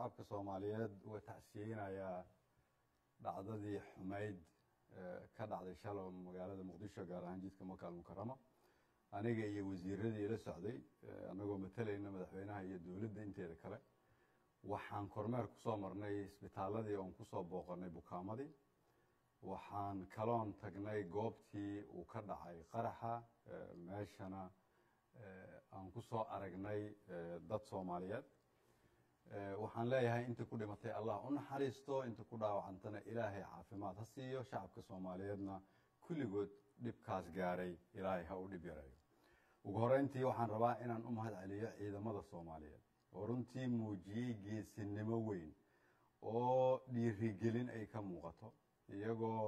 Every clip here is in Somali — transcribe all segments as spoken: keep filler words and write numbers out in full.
shacabka Soomaaliyeed uga tacsiyeynaya dhacdadii xumayd ka dhacday shalay magaalada Muqdisho gaar ahaan jidka Maka al-Mukarrama aniga iyo wasiiradii la socday anagoo matalayna madaxweynaha iyo dawladda inteeda kale waxaan kormeer ku soo marnay isbitaaladii oo ku soo booqanay bukaamadii waxaan kaloon tagnay goobtii uu ka dhacay qaraxa meeshana aan ku soo aragnay dad Soomaaliyeed waxaan leeyahay inta ku dhimatay Allah u naxariisto inta ku dhaawacantana Ilaahay caafimaad ha siiyo shacabka Soomaaliyeedna kulligood dhibkaas gaaray Ilaahay ha u dhib yareeyo ugu horeyntii waxaan rabaa inaan u mahad celiyo ciidamada Soomaaliyeed oo runtii muujiyay geesinimo weyn oo dhiirigelin ay ka muuqato iyagoo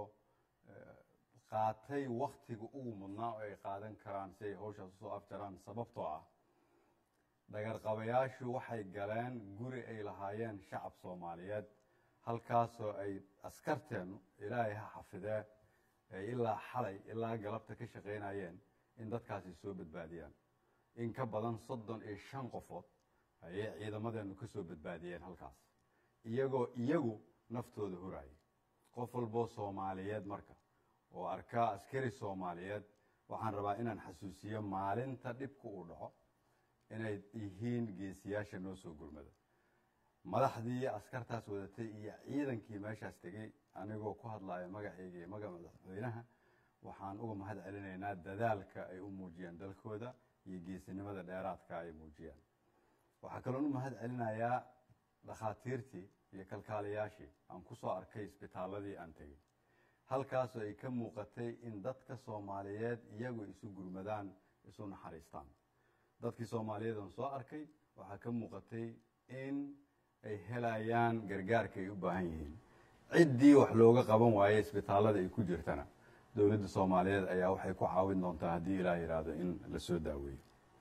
qaatay waqtiga ugu mudnaa oo ay qaadan karaan si ay hawshaas u soo afjaraan sababtoo ah dagar qabayaashu waxay galeen guri ay lahaayeen shacab Soomaaliyeed halkaasoo ay askarteenu Ilaahay ha xafidee ilaa xalay ilaa galabta ka shaqeynayeen in dadkaasi soo badbaadiyaan in ka badan soddon iyo shan qofood ayay ciidamadeenu ka soo badbaadiyeen halkaas iyagoo iyagu naftooda hurayay qof walbo Soomaaliyeed marka oo arka askari Soomaaliyeed waxaan rabaa inaan xasuusiyo maalinta dhibku uu dhaco inay yihiin geesiyaasha noo soo gurmada madaxdii askartaas wadatay iyo ciidankii meeshaas tegay anigoo ku hadlaaya magacayga iyo magaca madaxweynaha waxaan uga mahad celinaynaa dadaalka ay u muujiyeen dalkooda iyo geesinimada dheeraadka ay muujiyeen waxaa kaloo u mahad celinayaa dhakhaatiirtii iyo kalkaaliyaashii aan ku soo arkay isbitaaladii aan tegay halkaasoo ay ka muuqatay in dadka Soomaaliyeed iyagu isu gurmadaan isu naxariistaan dadkii Soomaaliyeed oo soo arkay waxa ka muuqatay in ay helayaan gargaarka ay u baahan yihiin ciddii wax looga qaban waayay isbitaalada ay ku jirtana dawladda Soomaaliyeed ayaa waxay ku caawin doontaa haddii Ilaahay yiraahdo in la soo daaweeyo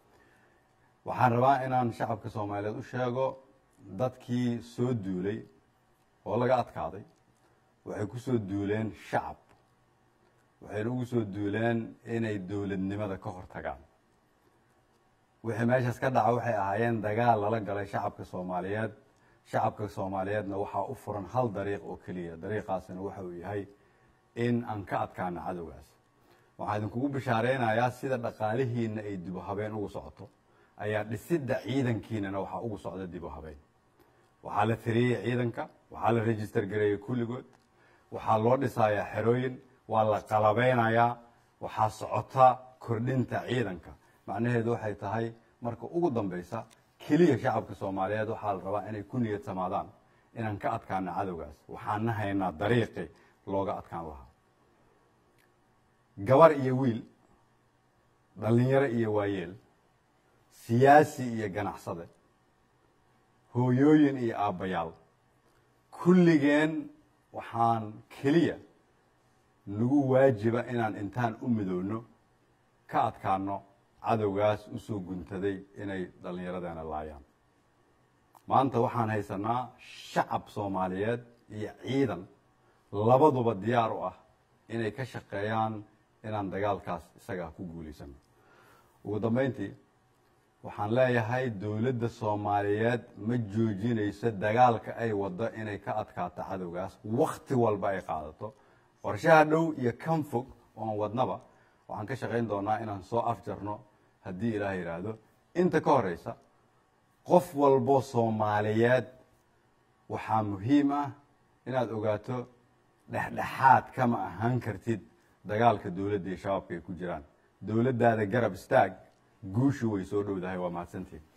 waxaan rabaa inaan shacabka Soomaaliyeed u sheego dadkii soo duulay oo laga adkaaday waxay ku soo duuleen shacab waxay ugu soo duuleen inay dawladnimada ka hortagaan wixii meeshaas ka dhaca waxay ahaayeen dagaal lala galay shacabka Soomaaliyeed shacabka Soomaaliyeedna waxaa u furan hal dariiq oo kaliya dariiqaasina waxa uu yahay in aan ka adkaano cadowgaas waxaan idinkugu bishaareynaya sida dhaqaalihiina ay dib u habeen ugu socoto ayaa dhisidda ciidankiinana waxa ugu socda dib u habeen waxaa la tiriyay ciidanka waxaa la register gareeyay kulligood waxaa loo dhisayaa xerooyin waa la qalabeynayaa waxaa socota kordhinta ciidanka macnaheedu waxay tahay marka ugu dambaysa kaliya shacabka Soomaaliyeed waxaa la rabaa inay ku niyad samaadaan inaan ka adkaano cadowgaas waxaan haynaa dariiqi looga adkaan lahaa gabar iyo wiil dhalinyaro iyo waayeel siyaasi iyo ganacsade hooyooyin iyo aabbayaal kulligeen waxaan kaliya nagu waajiba inaan intaan u midowno ka adkaano cadowgaas u soo guntaday inay dhalinyaradeena laayaan maanta waxaan haysanaa shacab Soomaaliyeed iyo ciidan labaduba diyaar u ah inay ka shaqeeyaan inaan dagaalkaas isaga ku guuleysano ugu dambeyntii waxaan leeyahay dawladda Soomaaliyeed ma joojinayso dagaalka ay wado inay ka adkaato cadowgaas waqti walba ay qaadato qorshaha dhow iyo kan fog oo wadnaba waxaan ka shaqeyn doonaa inaan soo afjarno haddii Ilaahay yiraahdo inta ka horeysa qof walbo Soomaaliyeed waxaa muhiim ah inaad ogaato dhexdhexaad kama ahaan kartid dagaalka dawladda iyo shacabka ay ku jiraan dawladdaada garab istaag guushu way soo dhowdahay waa mahadsantiin